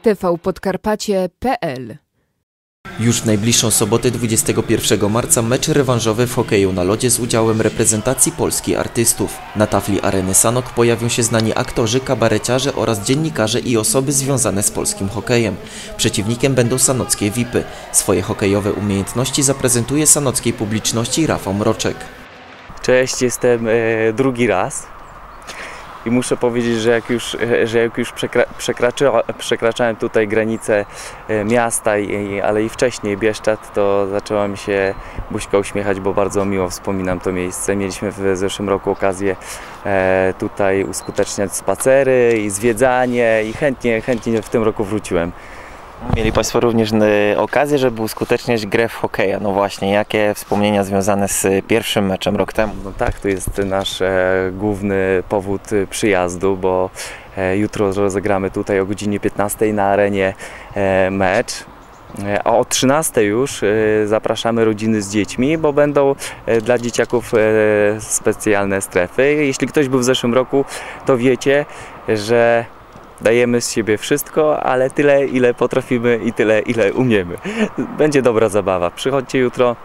tvpodkarpacie.pl. Już w najbliższą sobotę 21 marca mecz rewanżowy w hokeju na lodzie z udziałem reprezentacji Polski artystów. Na tafli areny Sanok pojawią się znani aktorzy, kabareciarze oraz dziennikarze i osoby związane z polskim hokejem. Przeciwnikiem będą sanockie VIP-y. Swoje hokejowe umiejętności zaprezentuje sanockiej publiczności Rafał Mroczek. Cześć, jestem drugi raz. I muszę powiedzieć, że jak już przekraczałem tutaj granice miasta, ale i wcześniej Bieszczad, to zaczęła mi się buźka uśmiechać, bo bardzo miło wspominam to miejsce. Mieliśmy w zeszłym roku okazję tutaj uskuteczniać spacery i zwiedzanie i chętnie w tym roku wróciłem. Mieli Państwo również okazję, żeby uskuteczniać grę w hokeja. No właśnie, jakie wspomnienia związane z pierwszym meczem rok temu? No tak, to jest nasz główny powód przyjazdu, bo jutro rozegramy tutaj o godzinie 15 na arenie mecz. A o 13 już zapraszamy rodziny z dziećmi, bo będą dla dzieciaków specjalne strefy. Jeśli ktoś był w zeszłym roku, to wiecie, że dajemy z siebie wszystko, ale tyle, ile potrafimy i tyle, ile umiemy. Będzie dobra zabawa. Przychodźcie jutro,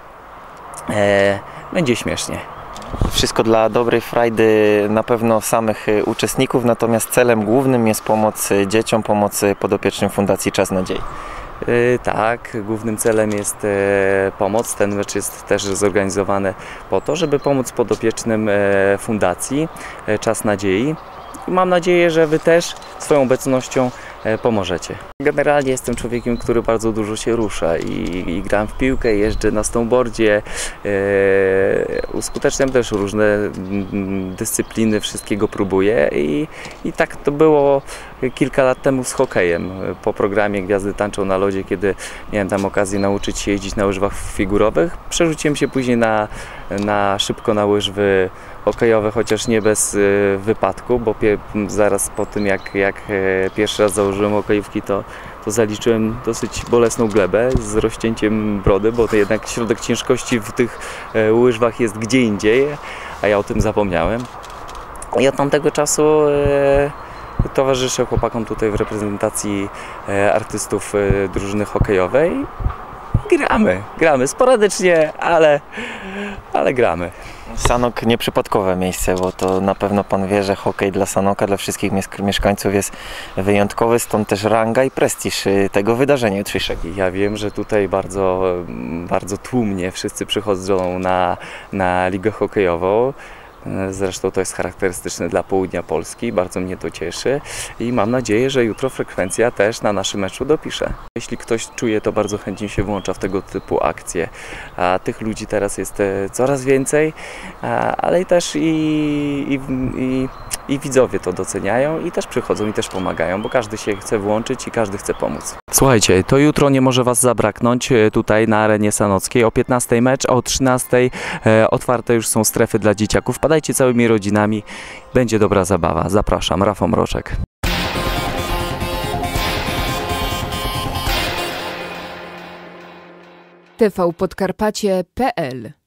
będzie śmiesznie. Wszystko dla dobrej frajdy na pewno samych uczestników, natomiast celem głównym jest pomoc dzieciom, pomoc podopiecznym Fundacji Czas Nadziei. Tak, głównym celem jest pomoc. Ten mecz jest też zorganizowany po to, żeby pomóc podopiecznym Fundacji Czas Nadziei. Mam nadzieję, że Wy też swoją obecnością pomożecie. Generalnie jestem człowiekiem, który bardzo dużo się rusza i gram w piłkę, jeżdżę na snowboardzie, uskuteczniam też różne dyscypliny, wszystkiego próbuję i tak to było kilka lat temu z hokejem. Po programie Gwiazdy tańczą na lodzie, kiedy miałem tam okazję nauczyć się jeździć na łyżwach figurowych, przerzuciłem się później szybko na łyżwy hokejowe, chociaż nie bez wypadku, bo zaraz po tym jak pierwszy raz założyłem hokejówki, to zaliczyłem dosyć bolesną glebę z rozcięciem brody, bo to jednak środek ciężkości w tych łyżwach jest gdzie indziej, a ja o tym zapomniałem. I od tamtego czasu towarzyszę chłopakom tutaj w reprezentacji artystów drużyny hokejowej. Gramy sporadycznie, ale gramy. Sanok nieprzypadkowe miejsce, bo to na pewno Pan wie, że hokej dla Sanoka, dla wszystkich mieszkańców jest wyjątkowy, stąd też ranga i prestiż tego wydarzenia jutrzejszego. Ja wiem, że tutaj bardzo tłumnie wszyscy przychodzą na ligę hokejową. Zresztą to jest charakterystyczne dla południa Polski, bardzo mnie to cieszy i mam nadzieję, że jutro frekwencja też na naszym meczu dopisze. Jeśli ktoś czuje, to bardzo chętnie się włącza w tego typu akcje. A tych ludzi teraz jest coraz więcej, ale też i widzowie to doceniają i też przychodzą i też pomagają, bo każdy się chce włączyć i każdy chce pomóc. Słuchajcie, to jutro nie może Was zabraknąć tutaj na arenie sanockiej. O 15 mecz, a o 13 otwarte już są strefy dla dzieciaków. Wpadajcie całymi rodzinami, będzie dobra zabawa. Zapraszam, Rafał Mroczek. tvpodkarpacie.pl